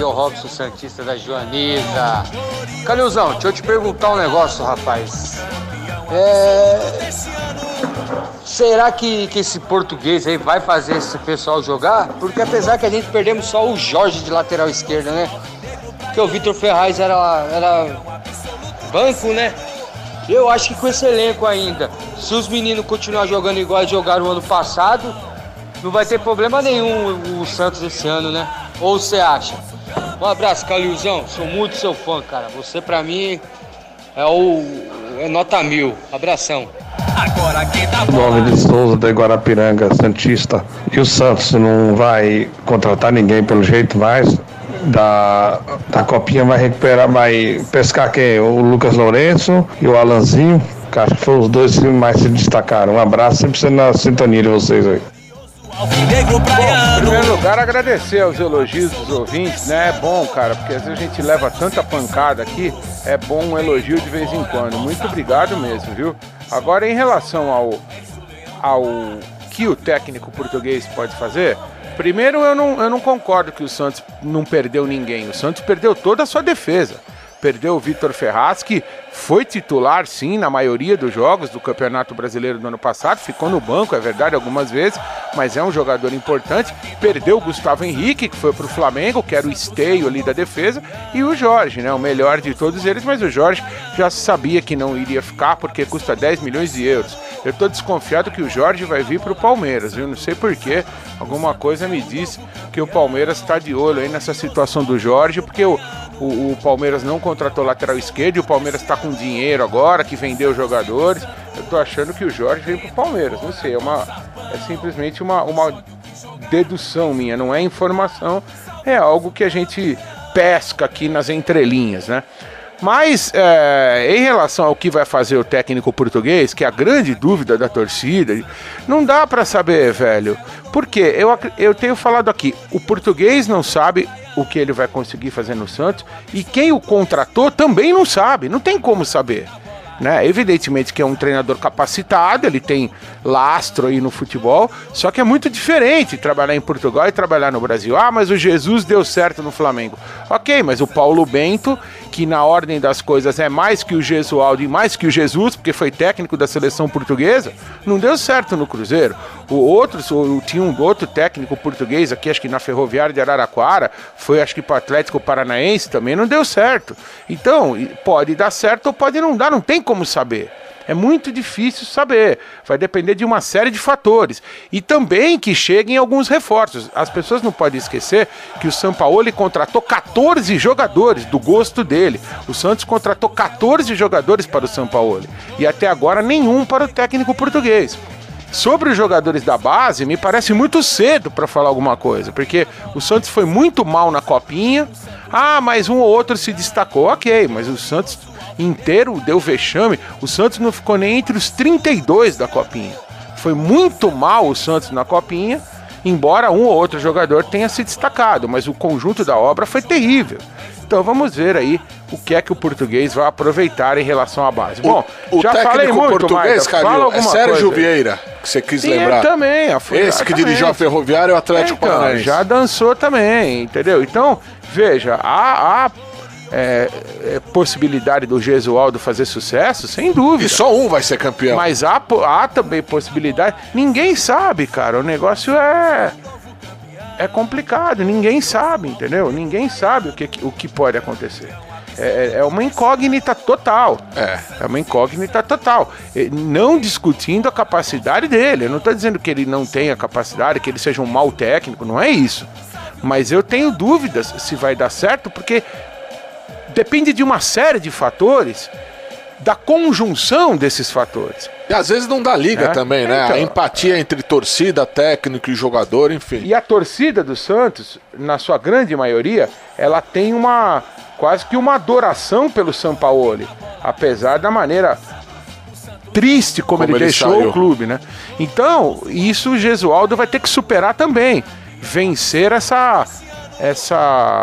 é o Robson Santista da Joaniza. Calilzão, deixa eu te perguntar um negócio, rapaz. Será que esse português aí vai fazer esse pessoal jogar? Porque apesar que a gente perdemos só o Jorge de lateral esquerda, né? Porque o Vitor Ferraz era banco, né? Eu acho que com esse elenco ainda, se os meninos continuarem jogando igual jogaram o ano passado, não vai ter problema nenhum o Santos esse ano, né? Ou você acha? Um abraço, Calilzão. Sou muito seu fã, cara. Você, pra mim, é nota 1000. Abração. Nome de Souza da Guarapiranga, Santista. E o Santos não vai contratar ninguém pelo jeito mais? Da Copinha vai recuperar, vai pescar quem? O Lucas Lourenço e o Alanzinho. Que acho que foram os dois que mais se destacaram. Um abraço, sempre sendo na sintonia de vocês aí. Bom, em primeiro lugar, agradecer aos elogios dos ouvintes, né? É bom, cara, porque às vezes a gente leva tanta pancada aqui, é bom um elogio de vez em quando. Muito obrigado mesmo, viu? Agora, em relação ao que o técnico português pode fazer, primeiro eu não concordo que o Santos não perdeu ninguém. O Santos perdeu toda a sua defesa. Perdeu o Vitor Ferraz, que foi titular, sim, na maioria dos jogos do Campeonato Brasileiro do ano passado. Ficou no banco, é verdade, algumas vezes, mas é um jogador importante. Perdeu o Gustavo Henrique, que foi pro Flamengo, que era o esteio ali da defesa. E o Jorge, né, o melhor de todos eles, mas o Jorge já sabia que não iria ficar, porque custa 10 milhões de euros. Eu tô desconfiado que o Jorge vai vir pro Palmeiras, viu? Não sei porquê, alguma coisa me diz que o Palmeiras está de olho aí nessa situação do Jorge, porque o Palmeiras não contratou lateral esquerdo e o Palmeiras está com dinheiro agora, que vendeu jogadores. Eu tô achando que o Jorge vem pro Palmeiras, não sei, é simplesmente uma dedução minha, não é informação, é algo que a gente pesca aqui nas entrelinhas, né? Mas em relação ao que vai fazer o técnico português, que é a grande dúvida da torcida, não dá para saber, velho. Porque eu tenho falado aqui, o português não sabe o que ele vai conseguir fazer no Santos e quem o contratou também não sabe, não tem como saber. Né? Evidentemente que é um treinador capacitado, ele tem lastro aí no futebol, só que é muito diferente trabalhar em Portugal e trabalhar no Brasil. Ah, mas o Jesus deu certo no Flamengo. Ok, mas o Paulo Bento, que na ordem das coisas é mais que o Gesualdo e mais que o Jesus, porque foi técnico da seleção portuguesa, não deu certo no Cruzeiro. Tinha um outro técnico português aqui, acho que na Ferroviária de Araraquara, foi acho que para o Atlético Paranaense também, não deu certo. Então, pode dar certo ou pode não dar, não tem como saber. É muito difícil saber, vai depender de uma série de fatores. E também que cheguem alguns reforços. As pessoas não podem esquecer que o Sampaoli contratou 14 jogadores do gosto dele. O Santos contratou 14 jogadores para o Sampaoli. E até agora nenhum para o técnico português. Sobre os jogadores da base, me parece muito cedo para falar alguma coisa, porque o Santos foi muito mal na Copinha. Ah, mas um ou outro se destacou. Ok, mas o Santos inteiro deu vexame. O Santos não ficou nem entre os 32 da Copinha. Foi muito mal o Santos na Copinha, embora um ou outro jogador tenha se destacado, mas o conjunto da obra foi terrível. Então vamos ver aí o que é que o português vai aproveitar em relação à base. Bom, já falei muito, português, Calil, é Sérgio Vieira, que você quis lembrar. Também. Esse que dirigiu a Ferroviária e o Atlético Paranaense. Já dançou também, entendeu? Então, veja, há possibilidade do Gesualdo fazer sucesso, sem dúvida. E só um vai ser campeão. Mas há também possibilidade. Ninguém sabe, cara. O negócio é complicado. Ninguém sabe, entendeu? Ninguém sabe o que pode acontecer. É uma incógnita total. É uma incógnita total. Não discutindo a capacidade dele. Eu não estou dizendo que ele não tenha capacidade, que ele seja um mau técnico. Não é isso. Mas eu tenho dúvidas se vai dar certo, porque depende de uma série de fatores, da conjunção desses fatores. E às vezes não dá liga também, né? Então, a empatia entre torcida, técnico e jogador, enfim. E a torcida do Santos, na sua grande maioria, ela tem quase que uma adoração pelo Sampaoli, apesar da maneira triste como ele deixou saiu. O clube, né? Então, isso o Gesualdo vai ter que superar também. Vencer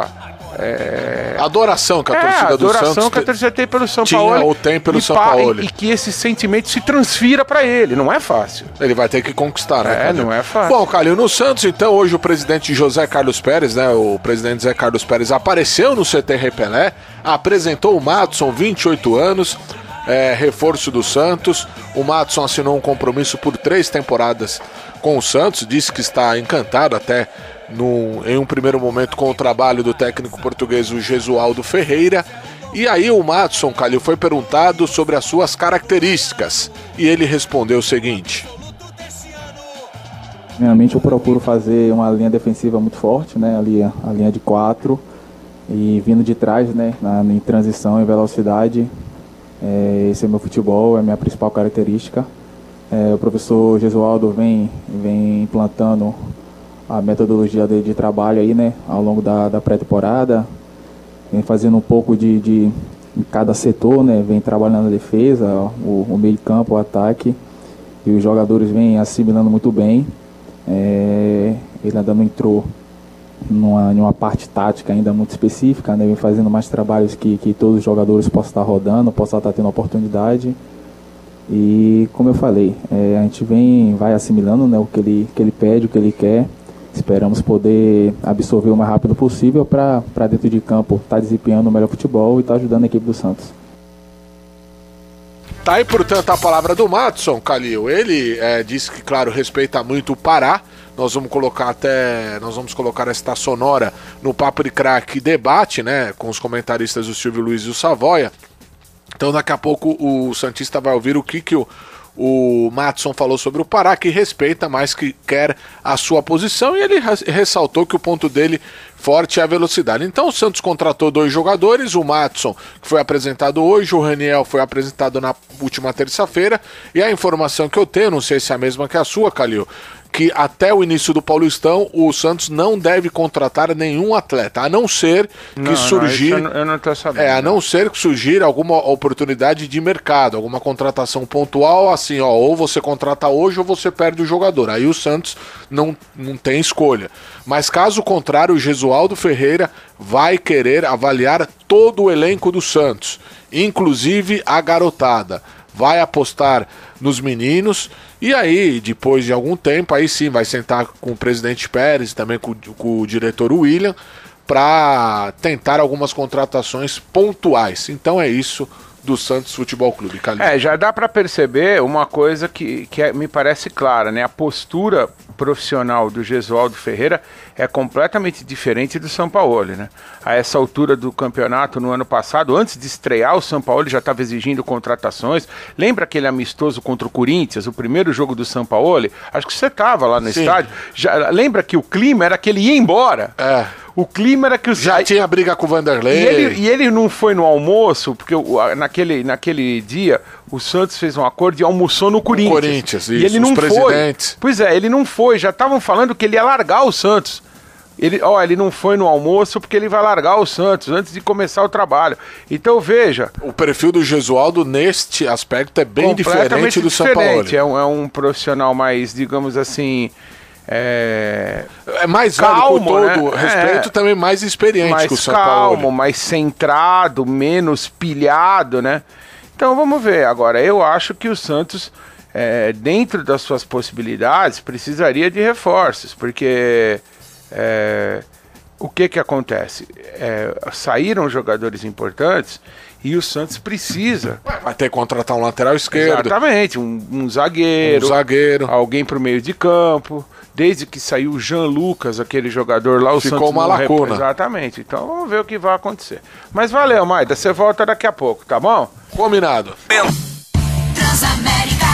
adoração que a torcida do Santos... adoração que a torcida tem pelo São Paulo. Ou tem pelo São Paulo. E que esse sentimento se transfira pra ele. Não é fácil. Ele vai ter que conquistar, né, Calil? Não é fácil. Bom, Calil, no Santos, então, hoje o presidente José Carlos Pérez, né, o presidente José Carlos Pérez apareceu no CT Rei Pelé, apresentou o Madson, 28 anos, reforço do Santos. O Madson assinou um compromisso por 3 temporadas com o Santos, disse que está encantado até em um primeiro momento com o trabalho do técnico português, o Jesualdo Ferreira. E aí o Madson, Calil, foi perguntado sobre as suas características e ele respondeu o seguinte: Primeiramente eu procuro fazer uma linha defensiva muito forte, né? Ali a linha de 4 e vindo de trás, né? Em transição e velocidade. Esse é o meu futebol, é a minha principal característica. O professor Jesualdo vem implantando a metodologia de trabalho aí, né, ao longo da pré-temporada, vem fazendo um pouco de cada setor, né, vem trabalhando a defesa, o meio de campo, o ataque, e os jogadores vêm assimilando muito bem. Ele ainda não entrou numa parte tática ainda muito específica, né, vem fazendo mais trabalhos que todos os jogadores possam estar rodando, possam estar tendo oportunidade. E como eu falei, a gente vai assimilando, né, o que ele pede, o que ele quer. Esperamos poder absorver o mais rápido possível para dentro de campo estar desempenhando o melhor futebol e estar ajudando a equipe do Santos. Tá aí, portanto, a palavra do Madson, Calil. Ele disse que, claro, respeita muito o Pará. Nós vamos colocar esta sonora no Papo de Craque Debate, né, com os comentaristas do Silvio Luiz e o Savoia. Então daqui a pouco o santista vai ouvir o que o Madson falou sobre o Pará, que respeita, mas que quer a sua posição, e ele ressaltou que o ponto dele forte é a velocidade. Então o Santos contratou 2 jogadores, o Madson, que foi apresentado hoje, o Raniel foi apresentado na última terça-feira, e a informação que eu tenho, não sei se é a mesma que a sua, Calil, que até o início do Paulistão o Santos não deve contratar nenhum atleta, a não ser que surgir... eu não tô sabendo. A não ser que surgir alguma oportunidade de mercado, alguma contratação pontual, assim, ou você contrata hoje ou você perde o jogador. Aí o Santos não tem escolha. Mas caso contrário, o Jesualdo Ferreira vai querer avaliar todo o elenco do Santos, inclusive a garotada. Vai apostar nos meninos, e aí, depois de algum tempo, aí sim, vai sentar com o presidente Pérez, também com o diretor William, para tentar algumas contratações pontuais. Então é isso do Santos Futebol Clube, Calil. Já dá para perceber uma coisa que me parece clara, né? A postura profissional do Jesualdo Ferreira é completamente diferente do Sampaoli, né? A essa altura do campeonato, no ano passado, antes de estrear, o Sampaoli já estava exigindo contratações. Lembra aquele amistoso contra o Corinthians, o primeiro jogo do Sampaoli? Acho que você estava lá no estádio. Lembra que o clima era que ele ia embora? O clima era que já tinha briga com o Vanderlei. E ele não foi no almoço, porque naquele dia o Santos fez um acordo e almoçou no Corinthians. E ele não foi. Pois ele não foi. Já estavam falando que ele ia largar o Santos. Ele não foi no almoço porque ele vai largar o Santos antes de começar o trabalho. Então veja... O perfil do Jesualdo neste aspecto é bem diferente do Sampaoli. É um profissional mais, digamos assim... É mais calmo, com todo respeito, também mais experiente mais que o Sampaoli. Calmo, mais centrado, menos pilhado, né? Então vamos ver. Agora, eu acho que o Santos, dentro das suas possibilidades, precisaria de reforços, porque o que acontece? Saíram jogadores importantes e o Santos precisa. Vai ter que contratar um lateral esquerdo. Exatamente, um zagueiro. Alguém para o meio de campo. Desde que saiu o Jean Lucas, aquele jogador lá, o Santos ficou uma lacuna. Exatamente. Então vamos ver o que vai acontecer. Mas valeu, Maida. Você volta daqui a pouco, tá bom? Combinado. Transamérica.